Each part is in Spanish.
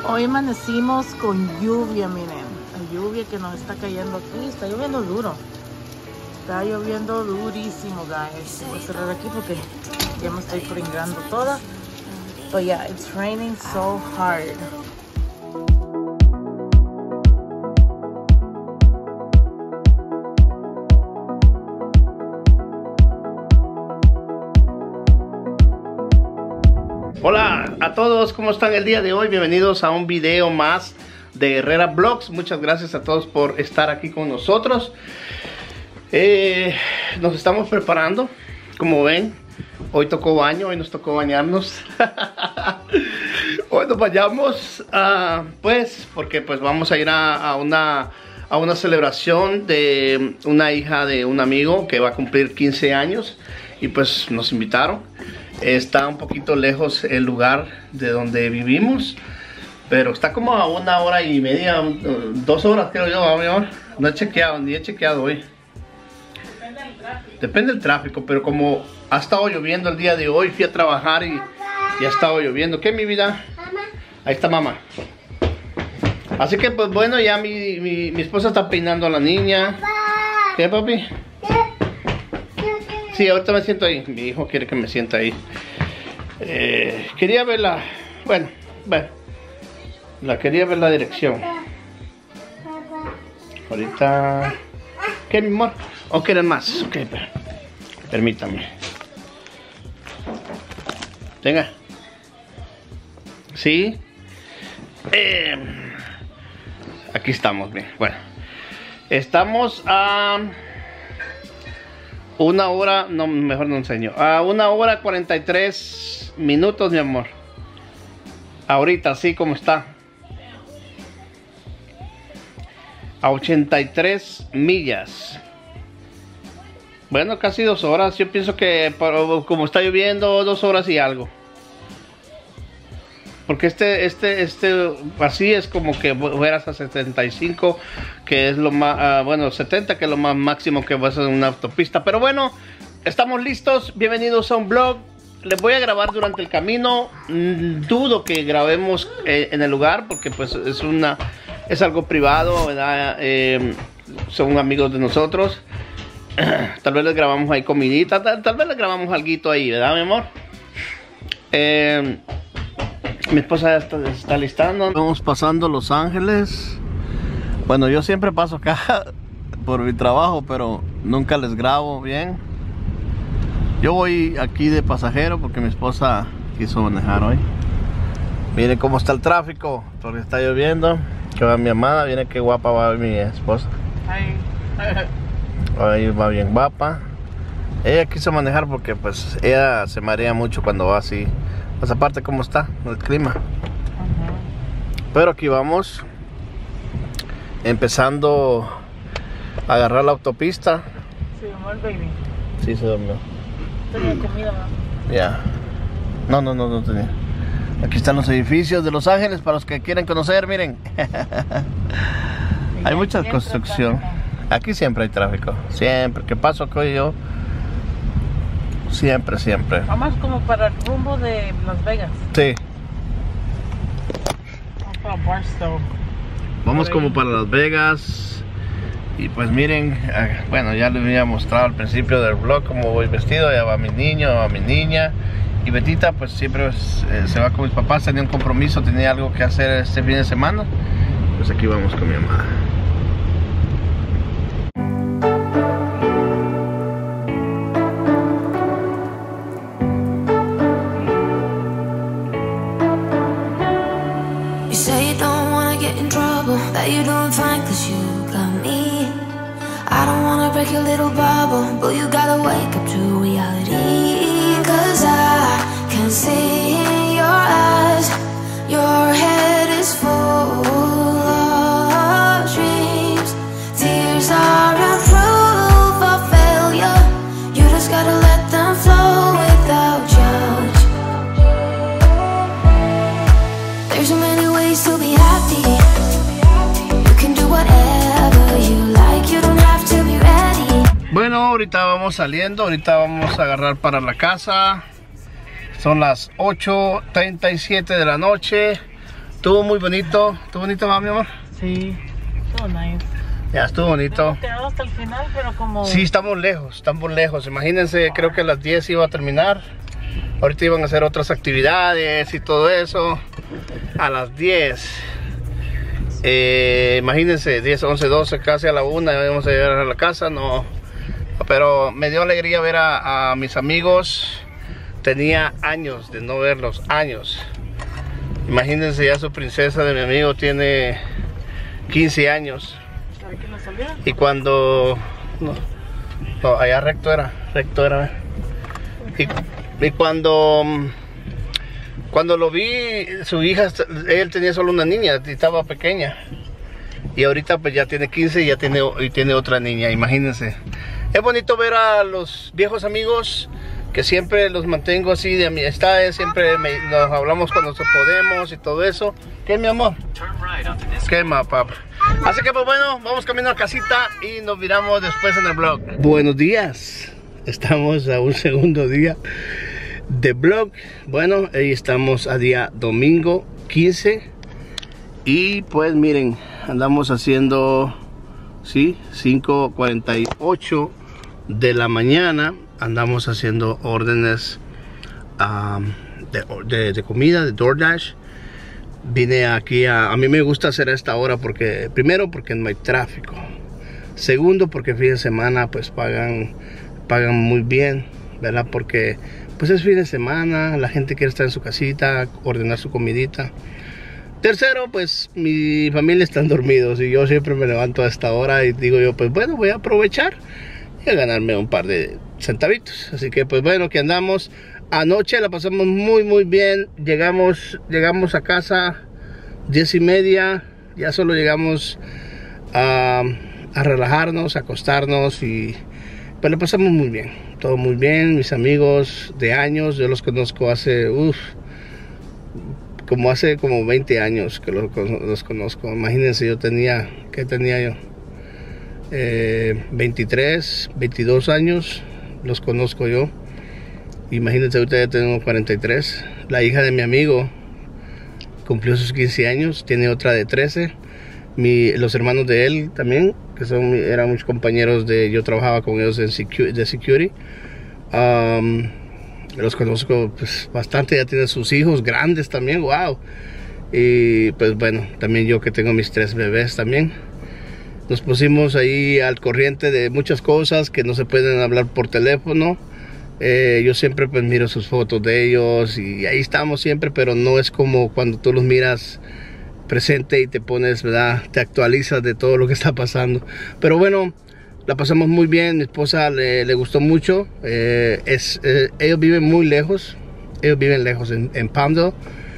Hoy amanecimos con lluvia, miren. La lluvia que nos está cayendo aquí. Está lloviendo duro. Está lloviendo durísimo, guys. Voy a cerrar aquí porque ya me estoy pringando toda. But yeah, it's raining so hard. Hola a todos, ¿cómo están el día de hoy? Bienvenidos a un video más de Herrera Vlogs. Muchas gracias a todos por estar aquí con nosotros. Nos estamos preparando, como ven. Hoy tocó baño, hoy nos tocó bañarnos. Hoy nos bañamos, pues, porque pues vamos a ir a una celebración de una hija de un amigo que va a cumplir 15 años. Y pues nos invitaron. Está un poquito lejos el lugar de donde vivimos, pero está como a 1 hora y media, 2 horas creo yo, mi amor. No he chequeado, ni he chequeado hoy. Depende del tráfico. Depende del tráfico, pero como ha estado lloviendo el día de hoy, fui a trabajar y ha estado lloviendo. ¿Qué, mi vida? Mamá. Ahí está mamá. Así que pues bueno, ya mi esposa está peinando a la niña. ¿Qué, papi? Sí, ahorita me siento ahí. Mi hijo quiere que me sienta ahí. Quería ver la... Bueno, quería ver la dirección. Ahorita... ¿Qué, mi amor? ¿O quieren más? Ok, permítame. Venga. ¿Sí? Aquí estamos, bien. Bueno. Estamos a... 1 hora, no, mejor no enseño. A 1 hora 43 minutos, mi amor. Ahorita, así como está. A 83 millas. Bueno, casi 2 horas. Yo pienso que como está lloviendo, 2 horas y algo. Porque así es como que fueras a 75, que es lo más, bueno, 70, que es lo más máximo que vas a una autopista. Pero bueno, estamos listos. Bienvenidos a un vlog. Les voy a grabar durante el camino. Dudo que grabemos en el lugar, porque pues es algo privado, ¿verdad? Son amigos de nosotros. Tal vez les grabamos ahí comidita, tal vez les grabamos alguito ahí, ¿verdad, mi amor? Mi esposa ya está listando. Vamos pasando Los Ángeles. Bueno, yo siempre paso acá por mi trabajo, pero nunca les grabo bien. Yo voy aquí de pasajero porque mi esposa quiso manejar hoy. Miren cómo está el tráfico, porque está lloviendo. Que va mi amada, viene qué guapa va mi esposa. Ahí va bien guapa. Ella quiso manejar porque pues ella se marea mucho cuando va así. Pues aparte cómo está el clima. Pero aquí vamos empezando a agarrar la autopista. Se durmió el baby. Sí, se durmió. Tenía comida, ¿no? Ya. No tenía. Aquí están los edificios de Los Ángeles para los que quieren conocer, miren. Hay mucha construcción. Aquí siempre hay tráfico. Siempre. ¿Qué paso que yo? Siempre. Vamos como para el rumbo de Las Vegas. Sí. Vamos para Barstow. Vamos como para Las Vegas. Y pues miren, bueno, ya les había mostrado al principio del vlog cómo voy vestido. Ya va mi niño, va mi niña. Y Betita pues siempre se va con mis papás. Tenía un compromiso, tenía algo que hacer este fin de semana. Pues aquí vamos con mi mamá. That you're doing fine cause you got me. I don't wanna break your little bubble, but you gotta wake up to reality. Cause I can see in your eyes, your head is full of dreams. Tears aren't proof of failure, you just gotta let them flow without judge. There's so many ways to be happy. Bueno, ahorita vamos saliendo, ahorita vamos a agarrar para la casa. Son las 8:37 de la noche. Estuvo muy bonito. ¿Estuvo bonito, mi amor? Sí, estuvo nice. Ya, estuvo bonito. Hemos quedado hasta el final, pero como... Sí, estamos lejos. Imagínense, creo que a las 10 iba a terminar. Ahorita iban a hacer otras actividades y todo eso. A las 10. Imagínense, 10, 11, 12, casi a la 1 íbamos a llegar a la casa. No, pero me dio alegría ver a mis amigos. Tenía años de no verlos, años. Imagínense, ya su princesa de mi amigo tiene 15 años. ¿Sabe quién nos salió? Y cuando... No, allá recto era. Y cuando lo vi, su hija, él tenía solo una niña, y estaba pequeña. Y ahorita pues ya tiene 15 y tiene otra niña, imagínense. Es bonito ver a los viejos amigos, que siempre los mantengo así de amistades, siempre nos hablamos cuando podemos y todo eso. ¿Qué, mi amor? ¿Qué más, papá? Así que pues bueno, vamos camino a casita y nos miramos después en el vlog. Buenos días, estamos a un segundo día de vlog. Bueno, ahí estamos a día domingo 15. Y pues miren, andamos haciendo, sí, 5:48 de la mañana. Andamos haciendo órdenes de comida, de DoorDash. Vine aquí a mí me gusta hacer a esta hora porque, primero, porque no hay tráfico. Segundo, porque fin de semana pues pagan muy bien, ¿verdad? Porque pues es fin de semana, la gente quiere estar en su casita, ordenar su comidita. Tercero, pues mi familia están dormidos y yo siempre me levanto a esta hora y digo yo, pues bueno, voy a aprovechar y a ganarme un par de centavitos. Así que pues bueno, que andamos. Anoche la pasamos muy bien. Llegamos a casa 10:30. Ya solo llegamos a relajarnos, a acostarnos y pues la pasamos muy bien. Todo muy bien. Mis amigos de años, yo los conozco hace como 20 años que los conozco. Imagínense, ¿qué tenía yo? 23, 22 años los conozco yo. Imagínense, ahorita ya tengo 43. La hija de mi amigo cumplió sus 15 años, tiene otra de 13. Los hermanos de él también, que eran mis compañeros yo trabajaba con ellos de security. Los conozco pues bastante, ya tienen sus hijos grandes también, wow. Y pues bueno, también yo que tengo mis 3 bebés también. Nos pusimos ahí al corriente de muchas cosas que no se pueden hablar por teléfono. Yo siempre pues miro sus fotos de ellos y ahí estamos siempre, pero no es como cuando tú los miras presente y te pones, ¿verdad? Te actualizas de todo lo que está pasando. Pero bueno, la pasamos muy bien. Mi esposa le gustó mucho. Ellos viven muy lejos. Ellos viven lejos en Palmdale.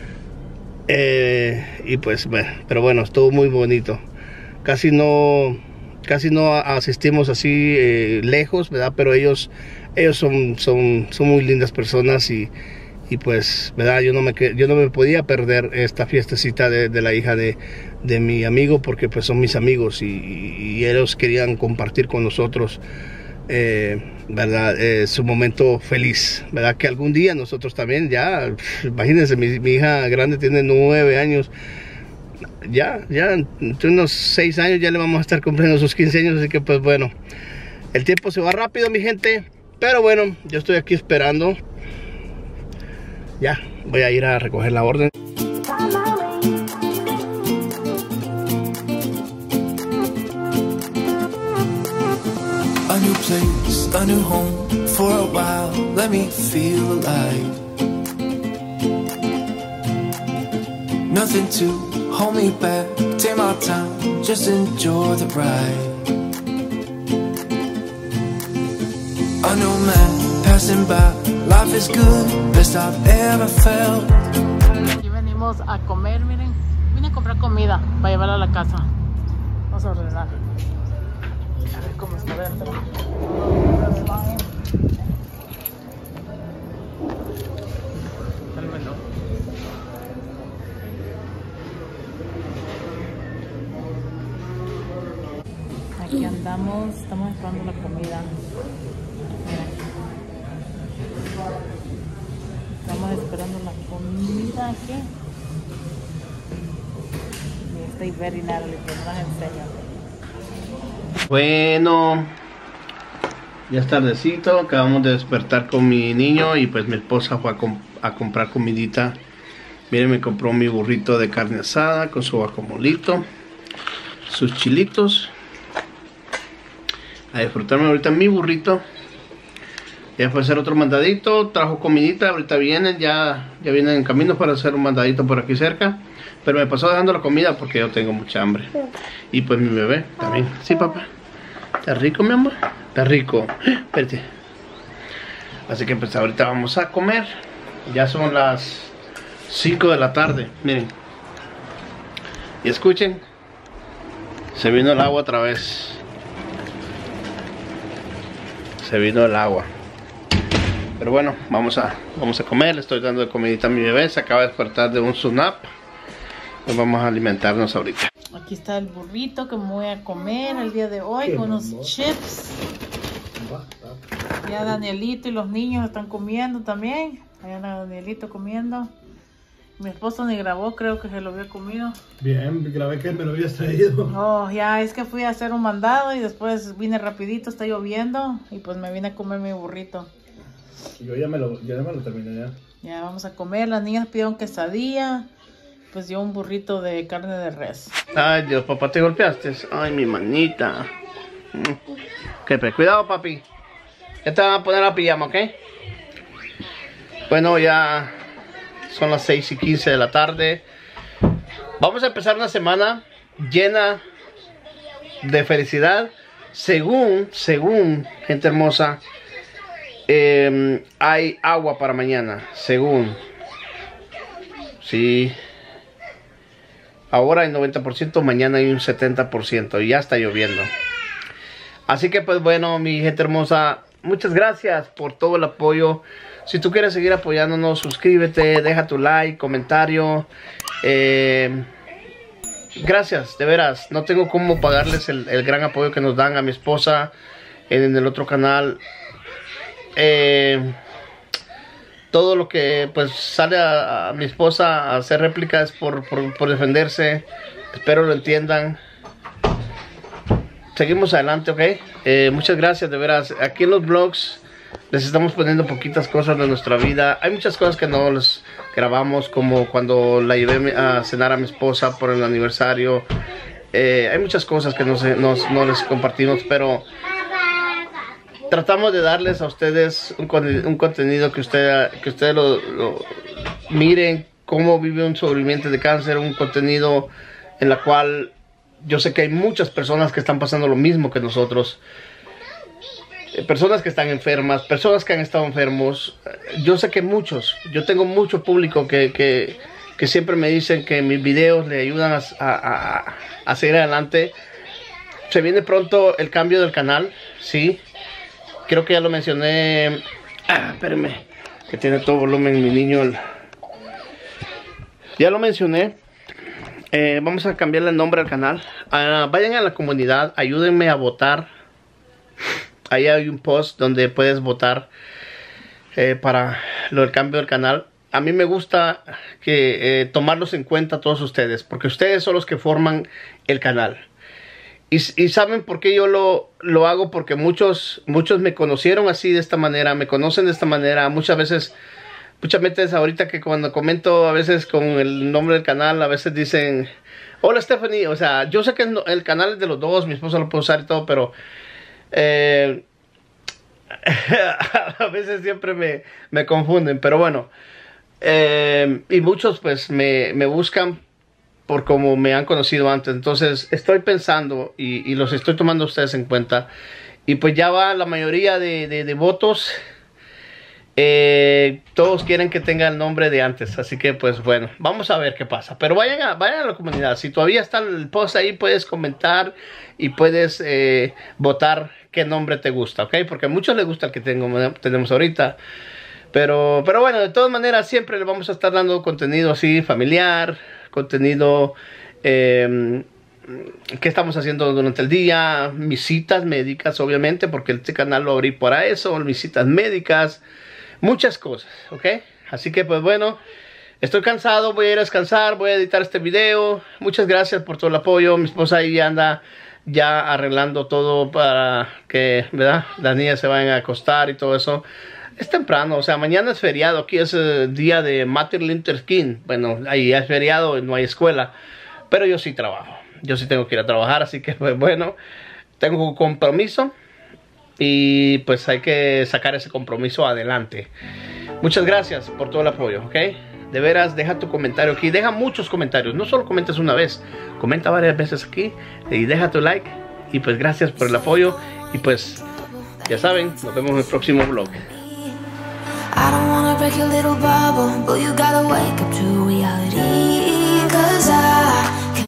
Y pues bueno, pero bueno, estuvo muy bonito. Casi no asistimos así lejos, ¿verdad? Pero ellos son muy lindas personas y pues, ¿verdad? Yo no me podía perder esta fiestecita de la hija de mi amigo, porque pues son mis amigos y ellos querían compartir con nosotros, ¿verdad? Su momento feliz, ¿verdad? Que algún día nosotros también, ya, imagínense, mi hija grande tiene 9 años. Ya, entre unos 6 años ya le vamos a estar cumpliendo sus 15 años, así que pues bueno, el tiempo se va rápido, mi gente, pero bueno, yo estoy aquí esperando. Ya, voy a ir a recoger la orden. A new place, a new home, for a while, let me feel alive. Nothing to hold me back, take my time, just enjoy the ride. A new man passing by, life is good, best I've ever felt. Aquí venimos a comer, miren, vine a comprar comida para llevar a la casa. Vamos a ordenar. A ver cómo está dentro. Aquí andamos, estamos esperando la comida. Miren. Estamos esperando la comida aquí. Stay Very Natalie, que no las enseño. Bueno, ya es tardecito, acabamos de despertar con mi niño y pues mi esposa fue a comprar comidita. Miren, me compró mi burrito de carne asada con su guacamolito, sus chilitos. A disfrutarme ahorita mi burrito. Ya fue a hacer otro mandadito, trajo comidita, ahorita vienen, ya vienen en camino para hacer un mandadito por aquí cerca. Pero me pasó dejando la comida porque yo tengo mucha hambre. Y pues mi bebé también. Sí, papá. ¿Está rico, mi amor? Está rico. Espérate. Así que pues ahorita vamos a comer. Ya son las 5 de la tarde. Miren. Y escuchen. Se vino el agua otra vez. Se vino el agua. Pero bueno, vamos a comer. Le estoy dando de comidita a mi bebé. Se acaba de despertar de un sunap. Pues vamos a alimentarnos ahorita. Aquí está el burrito que me voy a comer el día de hoy con unos chips. Ya Danielito y los niños están comiendo también. Allá anda Danielito comiendo. Mi esposo ni grabó, creo que se lo había comido. Bien, grabé que me lo habías traído. Oh, ya, es que fui a hacer un mandado y después vine rapidito, está lloviendo. Y pues me vine a comer mi burrito. Yo ya me lo terminé ya. Ya vamos a comer, las niñas pidieron quesadilla. Pues yo un burrito de carne de res. Ay, Dios, papá, ¿te golpeaste? Ay, mi manita. Cuidado, papi. Ya te van a poner la pijama, ¿ok? Bueno, ya son las 6:15 de la tarde. Vamos a empezar una semana llena de felicidad. Según, gente hermosa, hay agua para mañana. Según. Sí. Ahora hay 90%, mañana hay un 70% y ya está lloviendo. Así que pues bueno, mi gente hermosa, muchas gracias por todo el apoyo. Si tú quieres seguir apoyándonos, suscríbete, deja tu like, comentario. Gracias, de veras. No tengo cómo pagarles el gran apoyo que nos dan a mi esposa en el otro canal. Todo lo que pues sale a mi esposa a hacer réplicas por defenderse. Espero lo entiendan. Seguimos adelante, ¿ok? Muchas gracias, de veras. Aquí en los vlogs les estamos poniendo poquitas cosas de nuestra vida. Hay muchas cosas que no les grabamos, como cuando la llevé a cenar a mi esposa por el aniversario. Hay muchas cosas que no les compartimos, pero tratamos de darles a ustedes un contenido que ustedes lo miren, cómo vive un sobreviviente de cáncer, un contenido en la cual yo sé que hay muchas personas que están pasando lo mismo que nosotros. Personas que están enfermas, personas que han estado enfermos. Yo sé que yo tengo mucho público que siempre me dicen que mis videos le ayudan a seguir adelante. Se viene pronto el cambio del canal, sí. Creo que ya lo mencioné. Espérenme, que tiene todo volumen mi niño. Ya lo mencioné. Vamos a cambiarle el nombre al canal. Vayan a la comunidad, ayúdenme a votar. Ahí hay un post donde puedes votar para lo del cambio del canal. A mí me gusta tomarlos en cuenta todos ustedes, porque ustedes son los que forman el canal. Y saben por qué yo lo hago, porque muchos me conocieron así, de esta manera, me conocen de esta manera. Muchas veces ahorita que cuando comento a veces con el nombre del canal, a veces dicen, hola Stephanie. O sea, yo sé que el canal es de los dos, mi esposa lo puede usar y todo, pero a veces siempre me confunden. Pero bueno, y muchos pues me buscan por como me han conocido antes. Entonces estoy pensando y los estoy tomando a ustedes en cuenta. Y pues ya va la mayoría de votos. Todos quieren que tenga el nombre de antes. Así que pues bueno, vamos a ver qué pasa. Pero vayan a la comunidad. Si todavía está el post ahí, puedes comentar y puedes votar qué nombre te gusta, ¿ok? Porque a muchos les gusta el que tenemos ahorita. Pero bueno, de todas maneras siempre le vamos a estar dando contenido así familiar, contenido que estamos haciendo durante el día, mis citas médicas obviamente, porque este canal lo abrí para eso, mis citas médicas, muchas cosas, ¿ok? Así que pues bueno, estoy cansado, voy a ir a descansar, voy a editar este video. Muchas gracias por todo el apoyo. Mi esposa ahí anda ya arreglando todo para que, ¿verdad?, las niñas se vayan a acostar y todo eso. Es temprano, o sea, mañana es feriado. Aquí es el día de Martin Luther King. Bueno, ahí es feriado, no hay escuela. Pero yo sí trabajo. Yo sí tengo que ir a trabajar, así que, pues, bueno, tengo un compromiso. Y pues hay que sacar ese compromiso adelante. Muchas gracias por todo el apoyo, ¿ok? De veras, deja tu comentario aquí. Deja muchos comentarios. No solo comentes una vez. Comenta varias veces aquí. Y deja tu like. Y pues gracias por el apoyo. Y pues, ya saben, nos vemos en el próximo vlog. I don't wanna break your little bubble, but you gotta wake up to reality.